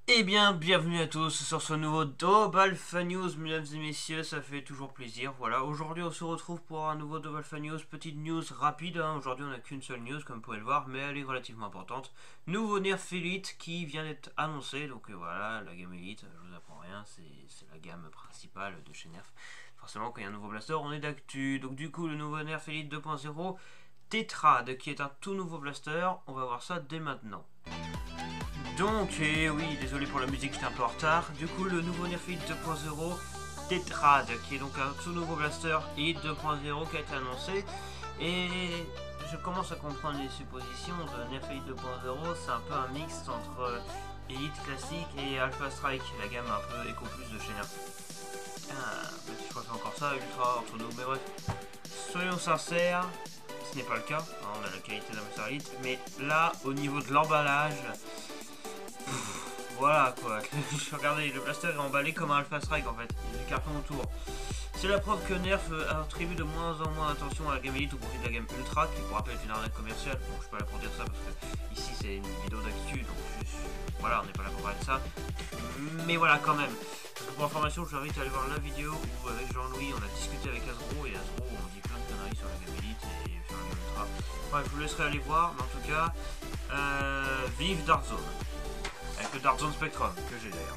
Eh bien, bienvenue à tous sur ce nouveau Double Alpha News, mesdames et messieurs, ça fait toujours plaisir. Voilà, aujourd'hui on se retrouve pour un nouveau Double Alpha News, petite news rapide, hein. Aujourd'hui on n'a qu'une seule news comme vous pouvez le voir, mais elle est relativement importante. Nouveau Nerf Elite qui vient d'être annoncé, donc voilà, la gamme Elite, je vous apprends rien, c'est la gamme principale de chez Nerf. Forcément quand il y a un nouveau blaster, on est d'actu, donc du coup le nouveau Nerf Elite 2.0, Tetrad, qui est un tout nouveau blaster, on va voir ça dès maintenant. Donc, et oui, désolé pour la musique, j'étais un peu en retard. Du coup, le nouveau Nerf Elite 2.0 Tetrad, qui est donc un tout nouveau blaster Elite 2.0 qui a été annoncé. Et je commence à comprendre les suppositions de Nerf Elite 2.0. C'est un peu un mix entre Elite classique et Alpha Strike, la gamme un peu Eco Plus de chez Nerf. Même si je crois que c'est encore ça, Ultra entre nous, mais bref. Soyons sincères, ce n'est pas le cas. On a la qualité d'un blaster Elite, mais là, au niveau de l'emballage. Voilà quoi, regardez, le blaster est emballé comme un Alpha Strike en fait, il y a du carton autour. C'est la preuve que Nerf attribue de moins en moins attention à la gamme Elite au profit de la gamme Ultra, qui pour rappel est une arnaque commerciale. Bon, je suis pas là pour dire ça parce que ici c'est une vidéo d'actu, donc voilà, on n'est pas là pour parler de ça. Mais voilà quand même. Parce que pour information, je vous invite à aller voir la vidéo où avec Jean-Louis on a discuté avec Hasbro, et Hasbro on dit plein de conneries sur la gamme Elite et sur la gamme Ultra. Bref, je vous laisserai aller voir, mais en tout cas, vive Dark Zone. Avec le Dark Zone Spectrum, que j'ai d'ailleurs.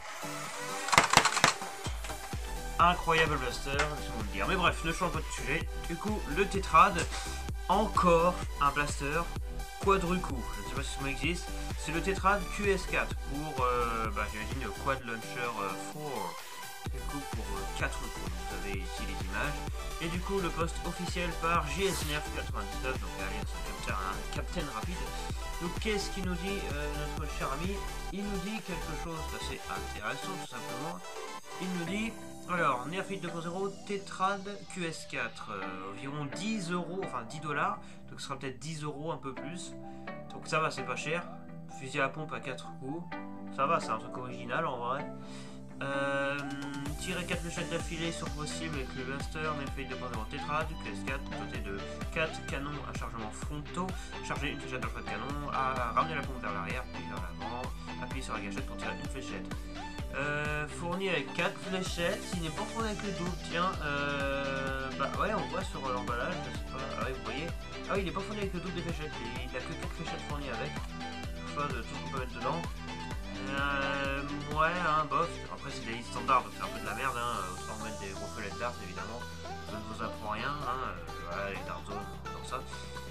Incroyable blaster, laissez-moi vous le dire. Mais bref, ne change pas de sujet. Du coup, le Tetrad, encore un blaster quadrucoup. Je ne sais pas si ça existe. C'est le Tetrad QS4 pour, j'imagine, le Quad Launcher 4. Du coup, pour 4 coups. Vous avez ici les images. Et du coup, le post officiel par JS Nerf 99, donc allez, un Captain rapide. Donc qu'est-ce qu'il nous dit notre cher ami? Il nous dit quelque chose d'assez intéressant tout simplement. Il nous dit, alors Nerf Elite 2.0 Tetrad QS4, environ 10 euros, enfin 10 $, donc ce sera peut-être 10 euros un peu plus. Donc ça va, c'est pas cher. Fusil à pompe à 4 coups, ça va, c'est un truc original en vrai. Tirer 4 fléchettes d'affilée sur vos cibles avec le blaster Nerf Elite 2.0 Tetrad QS4 doté de 4 canons à chargement frontaux, charger une fléchette dans le choix de canon, à ramener la pompe vers l'arrière puis vers l'avant, appuyer sur la gâchette pour tirer une fléchette. Fourni avec 4 fléchettes, s'il n'est pas fourni avec le double, tiens, bah ouais, on voit sur l'emballage, je sais pas, ah ouais, vous voyez, ah oui, il n'est pas fourni avec le double des fléchettes, il n'a que 4 fléchettes fournies avec, choix de tout ce qu'on peut mettre dedans. Ouais, hein, bof. Après, c'est des listes standards, donc c'est un peu de la merde, hein. Autant mettre des gros feuillets d'art, évidemment. Ça ne vous apprend rien, hein. Voilà, les Dark Zone, comme ça.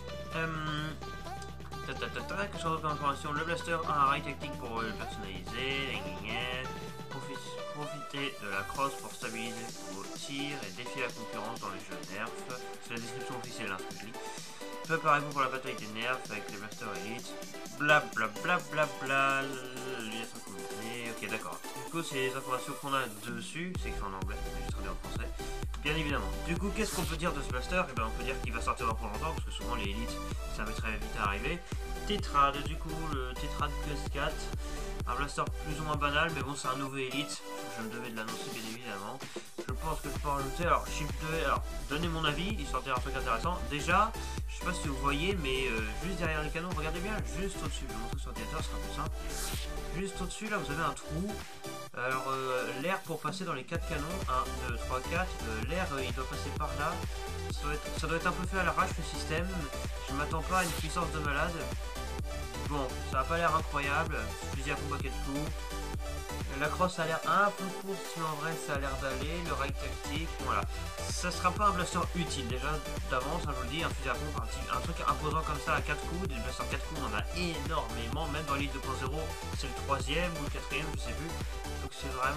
Quelque chose d'autre information. Le blaster a un rail tactique pour le personnaliser. Profitez de la crosse pour stabiliser vos tirs et défier la concurrence dans les jeux Nerf. C'est la description officielle, hein, ce que je lis. Préparez-vous pour la bataille des Nerfs avec les blasters Elite. Blablabla. Ok, d'accord. Du coup, c'est les informations qu'on a dessus. C'est écrit en anglais, mais je traduis en français. Bien évidemment. Du coup, qu'est-ce qu'on peut dire de ce blaster? Eh ben, on peut dire qu'il va sortir dans pas longtemps, parce que souvent les Elites, ça met très vite à arriver. Tetrad, du coup, le Tetrad QS4. Un blaster plus ou moins banal, mais bon, c'est un nouveau Elite. Je me devais de l'annoncer, bien évidemment. Je pense que je peux en rajouter. Alors, donner mon avis, histoire de dire un truc intéressant. Déjà, je sais pas si vous voyez, mais juste derrière le canon, regardez bien, juste au-dessus. Je vais vous montrer sur l'ordinateur, ce sera plus simple. Juste au-dessus, là, vous avez un trou. Alors, l'air pour passer dans les 4 canons, 1, 2, 3, 4, l'air, il doit passer par là. Ça doit être un peu fait à l'arrache, le système. Je m'attends pas à une puissance de malade. Bon, ça a pas l'air incroyable. Fusil à pompe à 4 coups. La crosse a l'air un peu courte, mais en vrai ça a l'air d'aller. Le rail tactique, voilà. Ça sera pas un blaster utile déjà d'avance, hein, je vous le dis. Un fusil à pompe, un truc imposant comme ça à 4 coups. Des blasters 4 coups, on en a énormément. Même dans l'Elite 2.0, c'est le 3ème ou le 4ème, je sais plus. Donc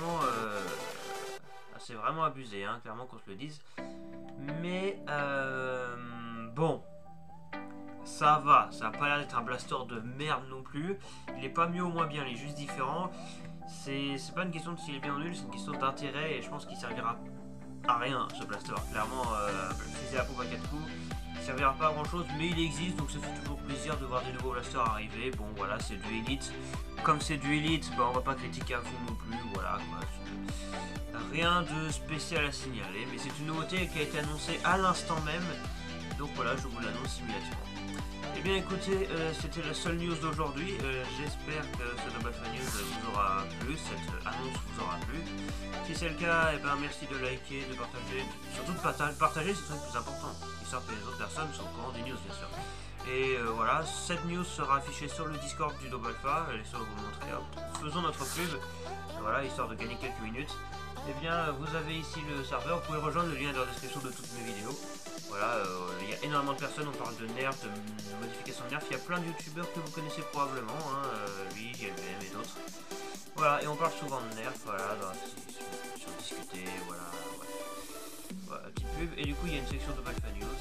c'est vraiment abusé, hein, clairement qu'on se le dise. Mais bon. Ça va, ça a pas l'air d'être un blaster de merde non plus. Il est pas mieux ou moins bien, il est juste différent. C'est pas une question de s'il est bien ou nul, c'est une question d'intérêt et je pense qu'il servira à rien ce blaster. Clairement, fusil à pompe à 4 coups, il servira pas à grand chose, mais il existe donc ça fait toujours plaisir de voir des nouveaux blasters arriver. Bon voilà, c'est du Elite. Comme c'est du Elite, bah, on va pas critiquer à fond non plus, voilà quoi. Rien de spécial à signaler, mais c'est une nouveauté qui a été annoncée à l'instant même. Donc voilà, je vous l'annonce immédiatement. Et bien écoutez, c'était la seule news d'aujourd'hui. J'espère que ce Double Fun News vous aura plu, cette annonce vous aura plu. Si c'est le cas, eh ben, merci de liker, de partager, surtout de partager, c'est le plus important, histoire que les autres personnes soient au courant des news bien sûr. Et voilà, cette news sera affichée sur le Discord du Double Alpha, je vais vous montrer, hop, faisons notre pub, voilà, histoire de gagner quelques minutes. Eh bien, vous avez ici le serveur, vous pouvez rejoindre, le lien est dans la description de toutes mes vidéos. Voilà, il y a énormément de personnes, on parle de nerfs, de modifications de nerfs, il y a plein de youtubeurs que vous connaissez probablement, hein, lui, JLBM et d'autres. Voilà, et on parle souvent de nerfs, voilà, sur discuter, voilà, ouais. Voilà, petite pub, et du coup il y a une section de Alpha News.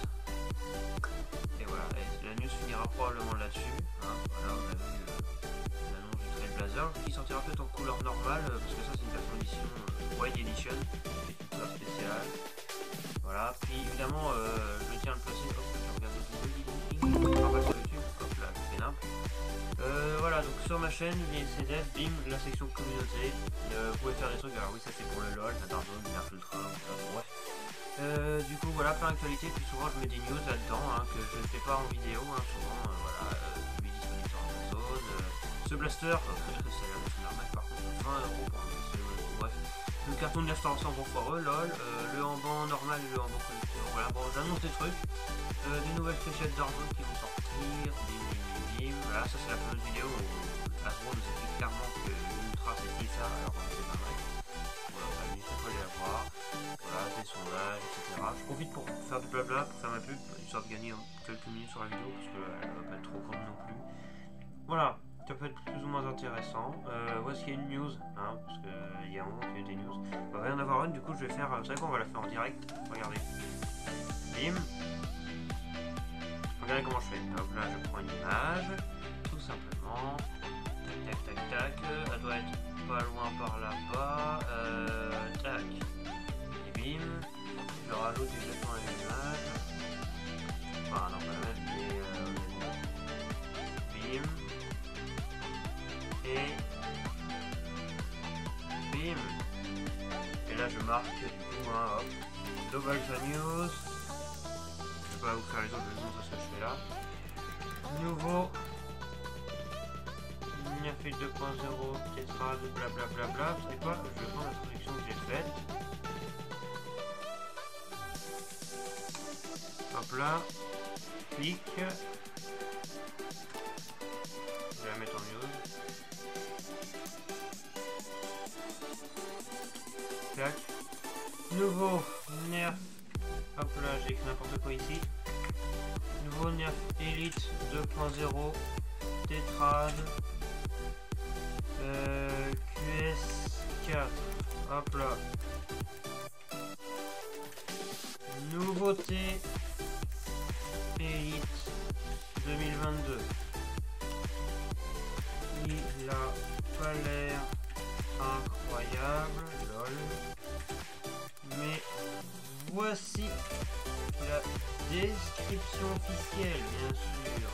Et voilà, et la news finira probablement là-dessus, hein, voilà, on a vu l'annonce du Trailblazer, qui sortira peut-être en couleur normale, parce que ça c'est une version édition Wide Edition, couleur spéciale. Voilà, puis évidemment, je tiens à le placer, hop, je regarde le vidéo, pas sur YouTube, hop là, je fais nimp. Voilà, donc sur ma chaîne, VSDF, bim, la section communauté, vous pouvez faire des trucs, alors oui, ça c'est pour le LOL, la Darzone, Nerf Ultra, bref. Du coup, voilà, plein d'actualités, puis souvent je mets des news là-dedans, hein, que je ne fais pas en vidéo, hein, souvent, voilà, lui disponible sur Amazon. Ce blaster, c'est la version normale, par contre, 20 € pour un blaster, bref. Le carton de 900 bon foireux, lol, le handban normal et le handban collector, voilà, bon, j'annonce des trucs, des nouvelles fléchettes Darzone qui vont sortir, bim, voilà, ça c'est la fameuse vidéo où Hasbro nous explique clairement que l'Ultra c'est ça, alors c'est pas vrai. Voilà, n'hésitez pas à les avoir, voilà, des sondages, etc. Je profite pour faire du blabla, pour faire ma pub, histoire de gagner quelques minutes sur la vidéo, parce qu'elle va pas être trop courte non plus. Voilà. Ça peut être plus ou moins intéressant. Où est-ce qu'il y a une news, hein, parce qu'il y a un moment qu'il y a eu des news. Il va y en avoir une, du coup je vais faire. Vous savez quoi, on va la faire en direct. Regardez. Bim. Regardez comment je fais. Hop là, je prends une image. Tout simplement. Tac, tac, tac, tac. Elle doit être pas loin par là-bas. Tac. Et bim. Je rajoute exactement la même image. Enfin, non, pas la même, mais bim. Et bim. Et là je marque du coup hein, hop, Double Fun News. Je vais pas vous faire les autres, je vais vous montrer ce que je fais là. Nouveau Nerfil 2.0 Tetra de blablabla. Vous savez quoi, je vais prendre la traduction que j'ai faite. Hop là. Clic. Je vais la mettre en news. Tac. Nouveau Nerf. Hop là, j'ai écrit n'importe quoi ici. Nouveau Nerf Elite 2.0 Tetrad QS4. Hop là. Nouveauté Elite 2022. Il a pas l'air incroyable, lol. Mais voici la description officielle, bien sûr.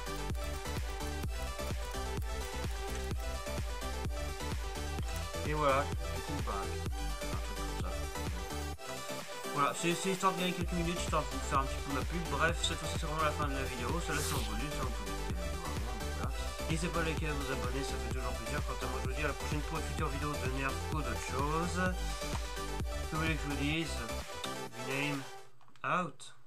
Et voilà, du coup, bah, un truc comme ça. Voilà, c'est histoire de gagner quelques minutes, histoire de vous faire un petit peu ma pub. Bref, cette fois-ci c'est vraiment la fin de la vidéo. Celle-là c'est en bonus, hein, vous pouvez écouter la vidéo avant, donc voilà. N'hésitez pas à liker, à vous abonner, ça fait toujours plaisir. Quant à moi, je vous dis à la prochaine pour une future vidéo de Nerf ou d'autres choses. Que vous voulez que je vous dise? Name out.